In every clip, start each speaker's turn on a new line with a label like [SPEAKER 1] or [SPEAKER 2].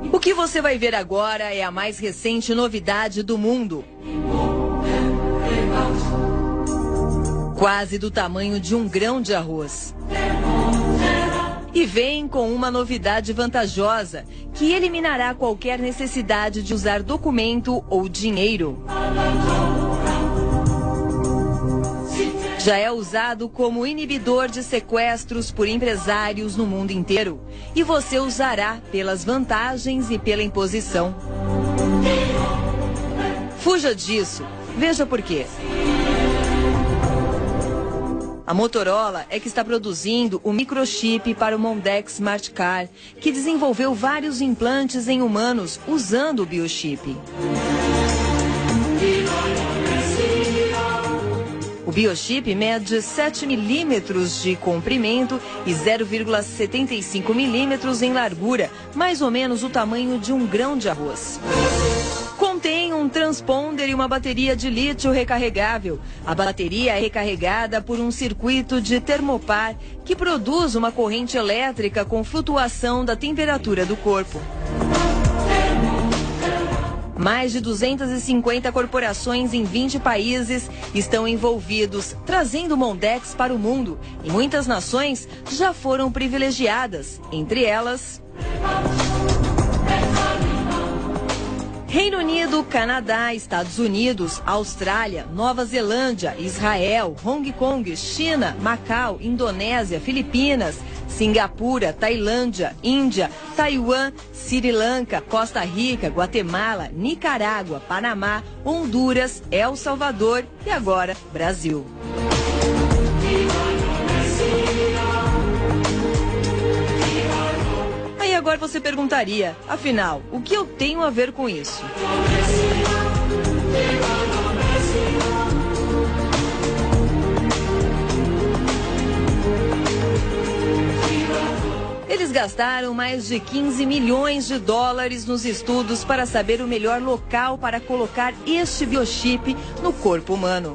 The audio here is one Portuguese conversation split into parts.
[SPEAKER 1] O que você vai ver agora é a mais recente novidade do mundo. Quase do tamanho de um grão de arroz. E vem com uma novidade vantajosa, que eliminará qualquer necessidade de usar documento ou dinheiro. Já é usado como inibidor de sequestros por empresários no mundo inteiro. E você usará pelas vantagens e pela imposição. Fuja disso. Veja por quê. A Motorola é que está produzindo o microchip para o Mondex Smart Car, que desenvolveu vários implantes em humanos usando o biochip. O biochip mede 7 milímetros de comprimento e 0,75 milímetros em largura, mais ou menos o tamanho de um grão de arroz. Contém um transponder e uma bateria de lítio recarregável. A bateria é recarregada por um circuito de termopar que produz uma corrente elétrica com flutuação da temperatura do corpo. Mais de 250 corporações em 20 países estão envolvidos, trazendo o Mondex para o mundo. E muitas nações já foram privilegiadas, entre elas Reino Unido, Canadá, Estados Unidos, Austrália, Nova Zelândia, Israel, Hong Kong, China, Macau, Indonésia, Filipinas, Singapura, Tailândia, Índia, Taiwan, Sri Lanka, Costa Rica, Guatemala, Nicarágua, Panamá, Honduras, El Salvador e agora Brasil. Aí agora você perguntaria, afinal, o que eu tenho a ver com isso? Eles gastaram mais de 15 milhões de dólares nos estudos para saber o melhor local para colocar este biochip no corpo humano.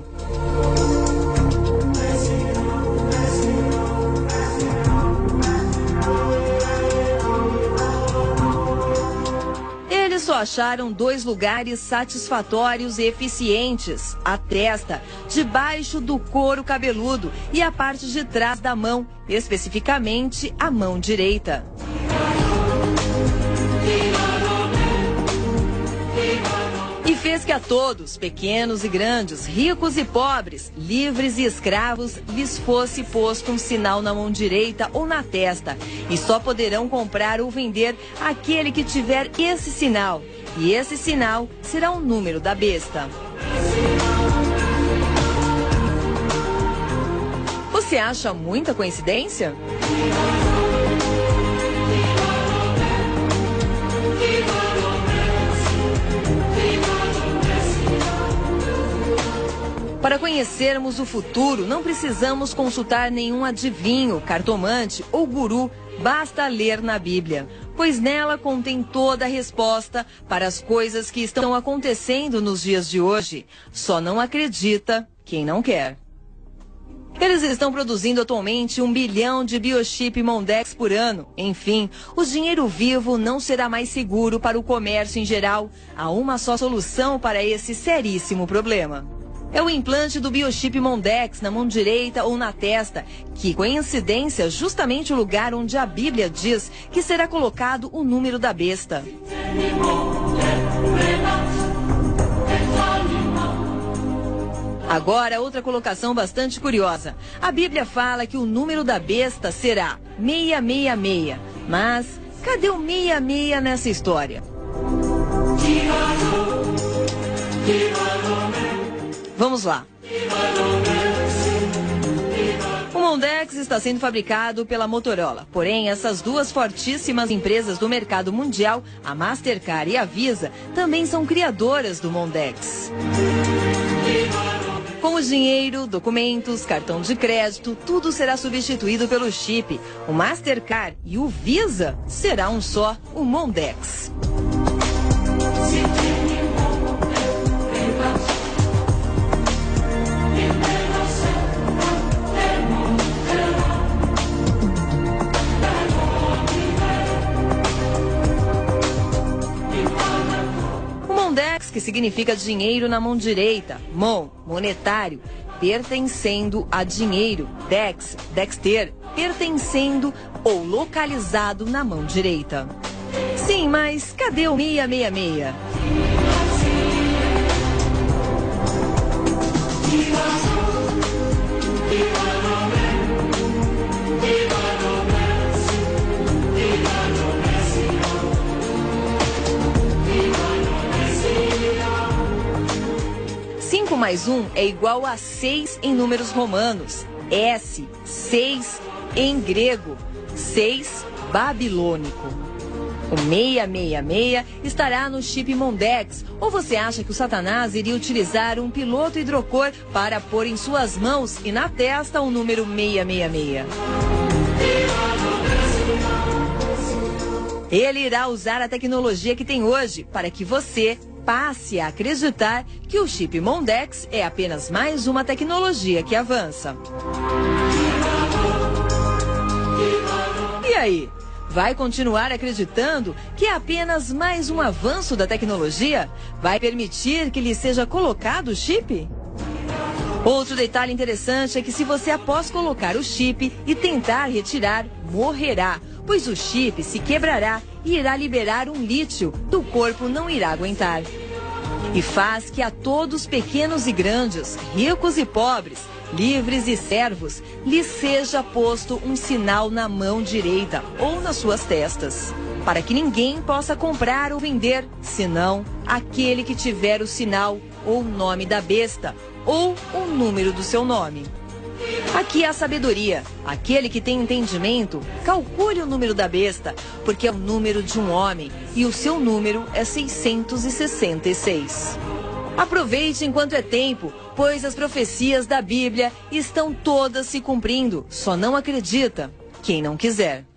[SPEAKER 1] Eles só acharam 2 lugares satisfatórios e eficientes: a testa, debaixo do couro cabeludo e a parte de trás da mão, especificamente a mão direita. E fez que a todos, pequenos e grandes, ricos e pobres, livres e escravos, lhes fosse posto um sinal na mão direita ou na testa. E só poderão comprar ou vender aquele que tiver esse sinal. E esse sinal será o número da besta. Você acha muita coincidência? Para conhecermos o futuro, não precisamos consultar nenhum adivinho, cartomante ou guru, basta ler na Bíblia, pois nela contém toda a resposta para as coisas que estão acontecendo nos dias de hoje. Só não acredita quem não quer. Eles estão produzindo atualmente 1 bilhão de biochip Mondex por ano. Enfim, o dinheiro vivo não será mais seguro para o comércio em geral. Há uma só solução para esse seríssimo problema. É o implante do biochip Mondex na mão direita ou na testa, que, coincidência, justamente o lugar onde a Bíblia diz que será colocado o número da besta. Agora, outra colocação bastante curiosa. A Bíblia fala que o número da besta será 666. Mas cadê o 66 nessa história? Vamos lá. O Mondex está sendo fabricado pela Motorola. Porém, essas duas fortíssimas empresas do mercado mundial, a Mastercard e a Visa, também são criadoras do Mondex. Com o dinheiro, documentos, cartão de crédito, tudo será substituído pelo chip. O Mastercard e o Visa será um só, o Mondex. Dex, que significa dinheiro na mão direita. Mon, monetário, pertencendo a dinheiro. Dex, dexter, pertencendo ou localizado na mão direita. Sim, mas cadê o 666? Cinco mais 1 é igual a 6 em números romanos. S, 6 em grego. 6 babilônico. O 666 estará no chip Mondex. Ou você acha que o Satanás iria utilizar um piloto hidrocor para pôr em suas mãos e na testa o número 666? Ele irá usar a tecnologia que tem hoje para que você passe a acreditar que o chip Mondex é apenas mais uma tecnologia que avança. E aí? Vai continuar acreditando que é apenas mais um avanço da tecnologia? Vai permitir que lhe seja colocado o chip? Outro detalhe interessante é que se você após colocar o chip e tentar retirar, morrerá, pois o chip se quebrará e irá liberar um lítio que o corpo não irá aguentar. E faz que a todos, pequenos e grandes, ricos e pobres, livres e servos, lhes seja posto um sinal na mão direita ou nas suas testas, para que ninguém possa comprar ou vender, senão aquele que tiver o sinal ou o nome da besta, ou o número do seu nome. Aqui é a sabedoria. Aquele que tem entendimento, calcule o número da besta, porque é o número de um homem e o seu número é 666. Aproveite enquanto é tempo, pois as profecias da Bíblia estão todas se cumprindo. Só não acredita quem não quiser.